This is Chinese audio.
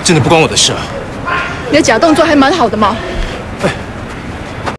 真的不关我的事啊。 你的假动作还蛮好的嘛。